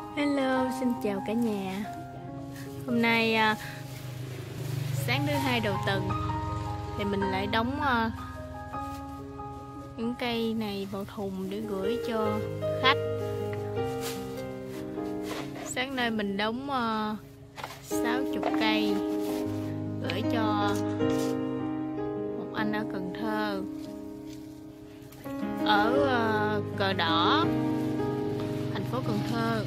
Hello, xin chào cả nhà. Hôm nay sáng thứ hai đầu tuần thì mình lại đóng những cây này vào thùng để gửi cho khách. Sáng nay mình đóng 60 cây gửi cho một anh ở Cần Thơ, ở Cờ Đỏ, thành phố Cần Thơ.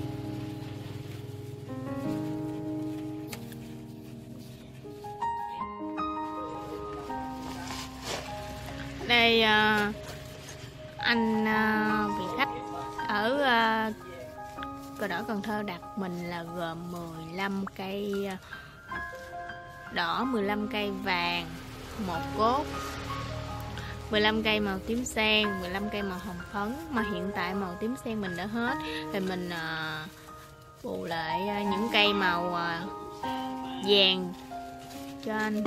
Đây anh vị khách ở Cờ Đỏ Cần Thơ đặt mình là gồm 15 cây đỏ, 15 cây vàng, một cốt, 15 cây màu tím sen, 15 cây màu hồng phấn. Mà hiện tại màu tím sen mình đã hết thì mình bù lại những cây màu vàng cho anh.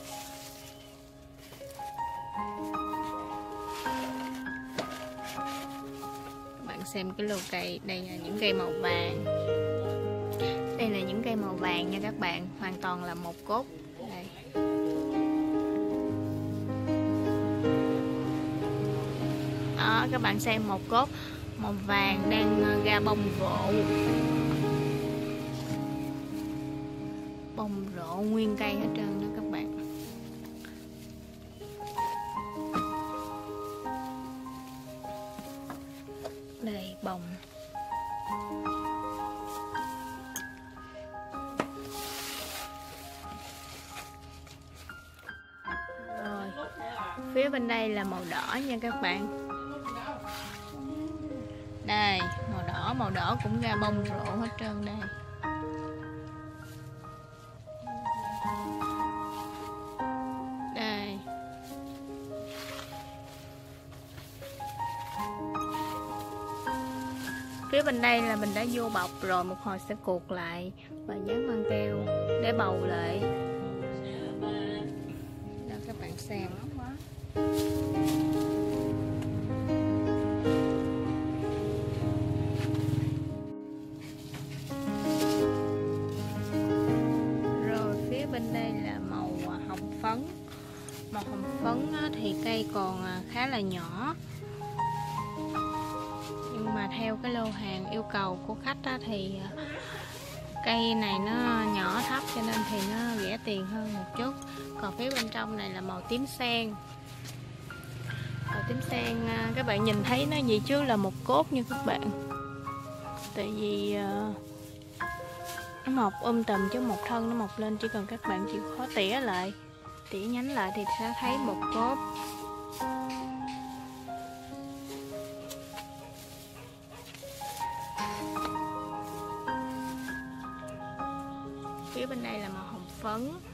Xem cái lô cây, đây là những cây màu vàng. Đây là những cây màu vàng nha các bạn, hoàn toàn là một cốt. Đây. Đó, các bạn xem một cốt màu vàng đang ra bông rộ. Bông rộ nguyên cây hết trơn đó các bạn. Đây bông. Rồi, phía bên đây là màu đỏ nha các bạn. Đây, màu đỏ cũng ra bông rộ hết trơn đây. Đây. Phía bên đây là mình đã vô bọc rồi, một hồi sẽ cuộn lại và dán băng keo để bầu lại. Đó các bạn xem. Rồi phía bên đây là màu hồng phấn. Màu hồng phấn thì cây còn khá là nhỏ, nhưng mà theo cái lô hàng yêu cầu của khách thì cây này nó nhỏ thấp cho nên thì nó rẻ tiền hơn một chút. Còn phía bên trong này là màu tím sen. Màu tím sen các bạn nhìn thấy nó gì chứ là một cốt như các bạn, tại vì nó mọc tùm chứ một thân nó mọc lên, chỉ cần các bạn chịu khó tỉa lại, tỉa nhánh lại thì sẽ thấy một cốt. Phía bên đây là màu hồng phấn.